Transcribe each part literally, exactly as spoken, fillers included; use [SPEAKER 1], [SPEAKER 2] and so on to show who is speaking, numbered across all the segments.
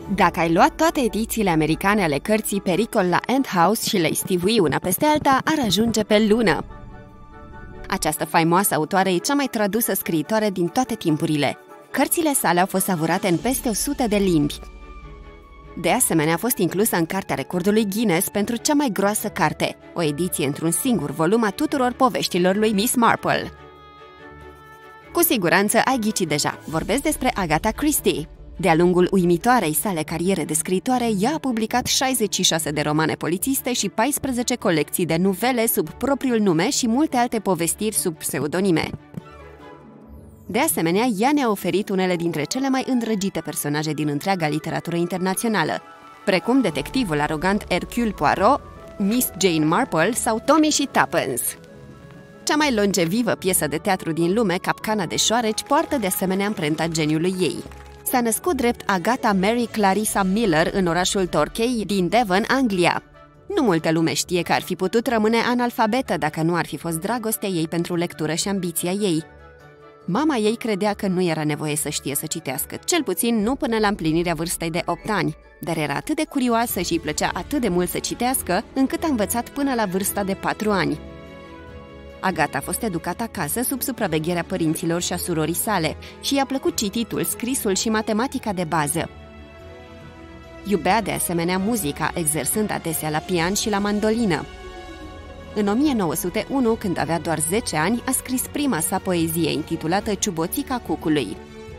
[SPEAKER 1] Dacă ai luat toate edițiile americane ale cărții Pericol la Ant House și le-ai stivui una peste alta, ar ajunge pe lună. Această faimoasă autoare e cea mai tradusă scriitoare din toate timpurile. Cărțile sale au fost savurate în peste o sută de limbi. De asemenea, a fost inclusă în Cartea Recordului Guinness pentru cea mai groasă carte, o ediție într-un singur volum a tuturor poveștilor lui Miss Marple. Cu siguranță ai ghicit deja, vorbesc despre Agatha Christie. De-a lungul uimitoarei sale cariere de scriitoare, ea a publicat șaizeci și șase de romane polițiste și paisprezece colecții de nuvele sub propriul nume și multe alte povestiri sub pseudonime. De asemenea, ea ne-a oferit unele dintre cele mai îndrăgite personaje din întreaga literatură internațională, precum detectivul arogant Hercule Poirot, Miss Jane Marple sau Tommy și Tuppence. Cea mai longevivă piesă de teatru din lume, Capcana de șoareci, poartă de asemenea amprenta geniului ei. S-a născut drept Agatha Mary Clarissa Miller în orașul Torquay din Devon, Anglia. Nu multă lume știe că ar fi putut rămâne analfabetă dacă nu ar fi fost dragostea ei pentru lectură și ambiția ei. Mama ei credea că nu era nevoie să știe să citească, cel puțin nu până la împlinirea vârstei de opt ani, dar era atât de curioasă și îi plăcea atât de mult să citească, încât a învățat până la vârsta de patru ani. Agatha a fost educată acasă sub supravegherea părinților și a surorii sale și i-a plăcut cititul, scrisul și matematica de bază. Iubea de asemenea muzica, exersând adesea la pian și la mandolină. În o mie nouă sute unu, când avea doar zece ani, a scris prima sa poezie intitulată Ciuboțica cucului.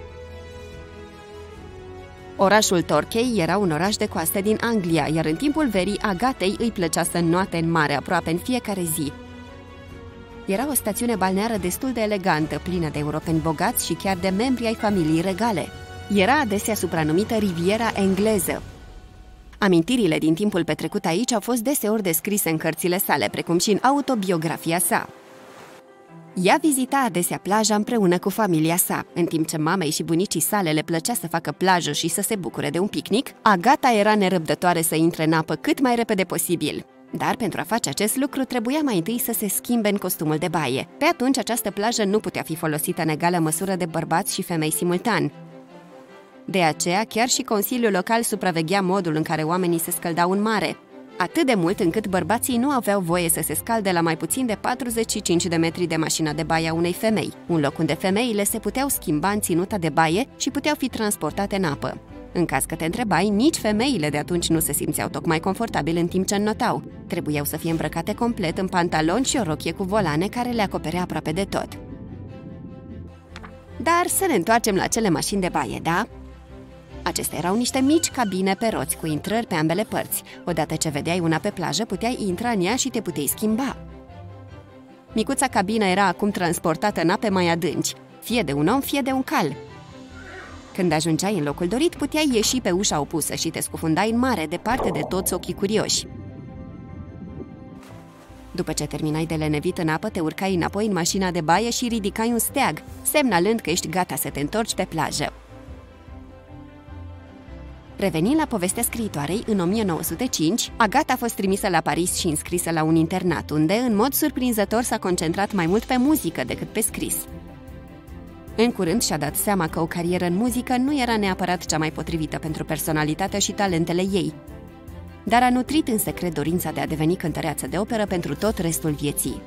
[SPEAKER 1] Orașul Torquay era un oraș de coastă din Anglia, iar în timpul verii Agatei îi plăcea să înnoate în mare aproape în fiecare zi. Era o stațiune balneară destul de elegantă, plină de europeni bogați și chiar de membri ai familiei regale. Era adesea supranumită Riviera engleză. Amintirile din timpul petrecut aici au fost deseori descrise în cărțile sale, precum și în autobiografia sa. Ea vizita adesea plaja împreună cu familia sa. În timp ce mamei și bunicii sale le plăcea să facă plajă și să se bucure de un picnic, Agatha era nerăbdătoare să intre în apă cât mai repede posibil. Dar pentru a face acest lucru trebuia mai întâi să se schimbe în costumul de baie. Pe atunci această plajă nu putea fi folosită în egală măsură de bărbați și femei simultan. De aceea, chiar și Consiliul Local supraveghea modul în care oamenii se scăldau în mare, atât de mult încât bărbații nu aveau voie să se scalde la mai puțin de patruzeci și cinci de metri de mașina de baie a unei femei, un loc unde femeile se puteau schimba în ținuta de baie și puteau fi transportate în apă. În caz că te întrebai, nici femeile de atunci nu se simțeau tocmai confortabil în timp ce înnotau. Trebuiau să fie îmbrăcate complet în pantaloni și o rochie cu volane care le acoperea aproape de tot. Dar să ne întoarcem la cele mașini de baie, da? Acestea erau niște mici cabine pe roți cu intrări pe ambele părți. Odată ce vedeai una pe plajă, puteai intra în ea și te puteai schimba. Micuța cabină era acum transportată în ape mai adânci, fie de un om, fie de un cal. Când ajungeai în locul dorit, puteai ieși pe ușa opusă și te scufundai în mare, departe de toți ochii curioși. După ce terminai de lenevit în apă, te urcai înapoi în mașina de baie și ridicai un steag, semnalând că ești gata să te întorci pe plajă. Revenind la povestea scriitoarei, în o mie nouă sute cinci, Agatha a fost trimisă la Paris și înscrisă la un internat, unde, în mod surprinzător, s-a concentrat mai mult pe muzică decât pe scris. În curând și-a dat seama că o carieră în muzică nu era neapărat cea mai potrivită pentru personalitatea și talentele ei, dar a nutrit în secret dorința de a deveni cântăreață de operă pentru tot restul vieții.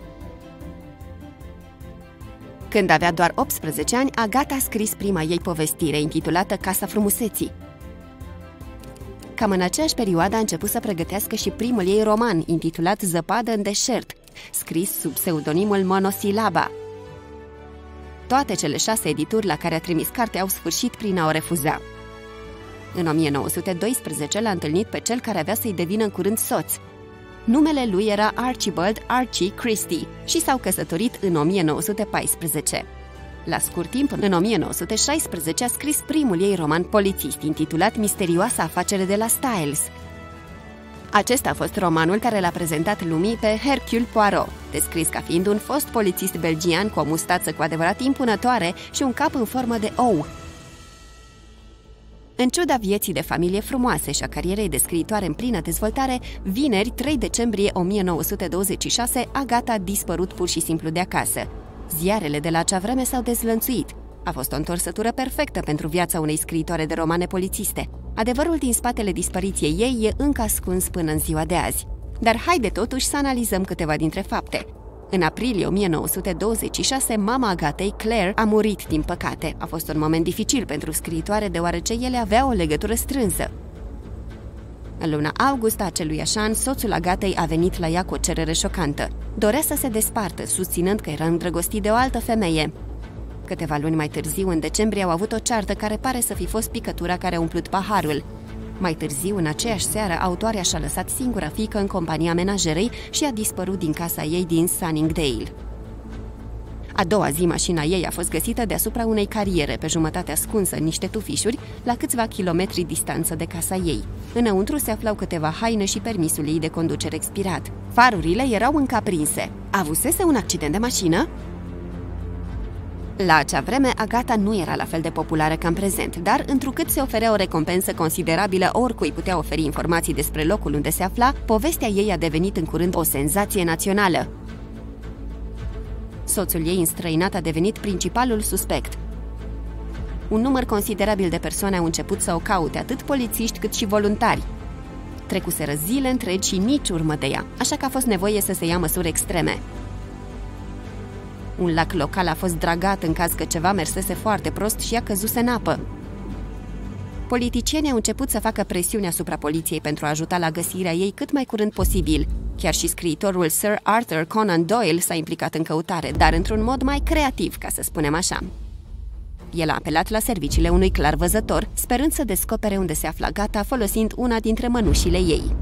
[SPEAKER 1] Când avea doar optsprezece ani, Agatha a scris prima ei povestire, intitulată Casa frumuseții. Cam în aceeași perioadă a început să pregătească și primul ei roman, intitulat Zăpadă în deșert, scris sub pseudonimul Monosilaba. Toate cele șase edituri la care a trimis cartea au sfârșit prin a o refuza. În o mie nouă sute doisprezece l-a întâlnit pe cel care avea să-i devină în curând soț. Numele lui era Archibald Archie Christie și s-au căsătorit în o mie nouă sute paisprezece. La scurt timp, în o mie nouă sute șaisprezece, a scris primul ei roman polițist, intitulat Misterioasa afacere de la Styles. Acesta a fost romanul care l-a prezentat lumii pe Hercule Poirot, descris ca fiind un fost polițist belgian cu o mustață cu adevărat impunătoare și un cap în formă de ou. În ciuda vieții de familie frumoase și a carierei de scriitoare în plină dezvoltare, vineri, trei decembrie o mie nouă sute douăzeci și șase, Agatha a dispărut pur și simplu de acasă. Ziarele de la acea vreme s-au dezlănțuit. A fost o întorsătură perfectă pentru viața unei scriitoare de romane polițiste. Adevărul din spatele dispariției ei e încă ascuns până în ziua de azi. Dar haide totuși să analizăm câteva dintre fapte. În aprilie o mie nouă sute douăzeci și șase, mama Agatei, Claire, a murit, din păcate. A fost un moment dificil pentru scriitoare, deoarece ele aveau o legătură strânsă. În luna august a aceluiași an, soțul Agatei a venit la ea cu o cerere șocantă. Dorea să se despartă, susținând că era îndrăgostit de o altă femeie. Câteva luni mai târziu, în decembrie, au avut o ceartă care pare să fi fost picătura care a umplut paharul. Mai târziu, în aceeași seară, autoarea și-a lăsat singura fiică în compania menajerei și a dispărut din casa ei din Sunningdale. A doua zi, mașina ei a fost găsită deasupra unei cariere, pe jumătate ascunsă în niște tufișuri, la câțiva kilometri distanță de casa ei. Înăuntru se aflau câteva haine și permisul ei de conducere expirat. Farurile erau încă aprinse. Avusese un accident de mașină? La acea vreme, Agata nu era la fel de populară ca în prezent, dar întrucât se oferea o recompensă considerabilă oricui putea oferi informații despre locul unde se afla, povestea ei a devenit în curând o senzație națională. Soțul ei înstrăinat a devenit principalul suspect. Un număr considerabil de persoane au început să o caute, atât polițiști cât și voluntari. Trecuseră zile întregi și nici urmă de ea, așa că a fost nevoie să se ia măsuri extreme. Un lac local a fost dragat în caz că ceva mersese foarte prost și a căzuse în apă. Politicienii au început să facă presiune asupra poliției pentru a ajuta la găsirea ei cât mai curând posibil. Chiar și scriitorul Sir Arthur Conan Doyle s-a implicat în căutare, dar într-un mod mai creativ, ca să spunem așa. El a apelat la serviciile unui clarvăzător, sperând să descopere unde se afla Agata, folosind una dintre mănușile ei.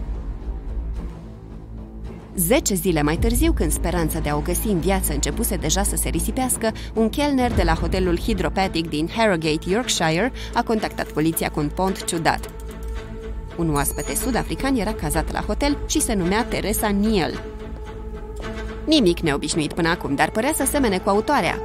[SPEAKER 1] Zece zile mai târziu, când speranța de a o găsi în viață începuse deja să se risipească, un chelner de la hotelul Hydropathic din Harrogate, Yorkshire, a contactat poliția cu un pont ciudat. Un oaspete sud-african era cazat la hotel și se numea Teresa Neal. Nimic neobișnuit până acum, dar părea să semene cu autoarea.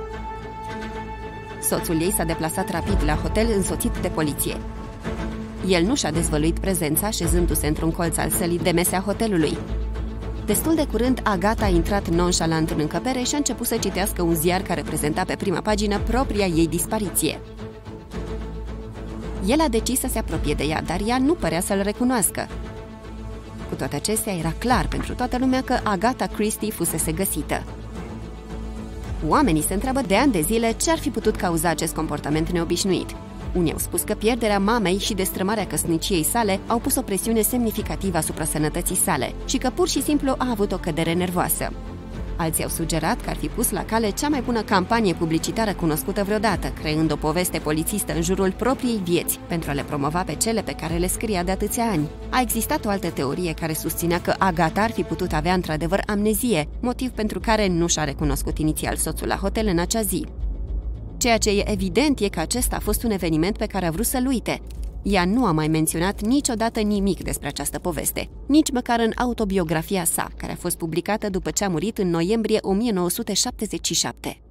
[SPEAKER 1] Soțul ei s-a deplasat rapid la hotel, însoțit de poliție. El nu și-a dezvăluit prezența, șezându-se într-un colț al sălii de mese a hotelului. Destul de curând, Agata a intrat nonșalant în încăpere și a început să citească un ziar care prezenta pe prima pagină propria ei dispariție. El a decis să se apropie de ea, dar ea nu părea să-l recunoască. Cu toate acestea, era clar pentru toată lumea că Agatha Christie fusese găsită. Oamenii se întreabă de ani de zile ce ar fi putut cauza acest comportament neobișnuit. Unii au spus că pierderea mamei și destrămarea căsniciei sale au pus o presiune semnificativă asupra sănătății sale și că pur și simplu a avut o cădere nervoasă. Alții au sugerat că ar fi pus la cale cea mai bună campanie publicitară cunoscută vreodată, creând o poveste polițistă în jurul propriei vieți, pentru a le promova pe cele pe care le scria de atâția ani. A existat o altă teorie care susținea că Agata ar fi putut avea într-adevăr amnezie, motiv pentru care nu și-a recunoscut inițial soțul la hotel în acea zi. Ceea ce e evident e că acesta a fost un eveniment pe care a vrut să-l uite. Ea nu a mai menționat niciodată nimic despre această poveste, nici măcar în autobiografia sa, care a fost publicată după ce a murit în noiembrie o mie nouă sute șaptezeci și șapte.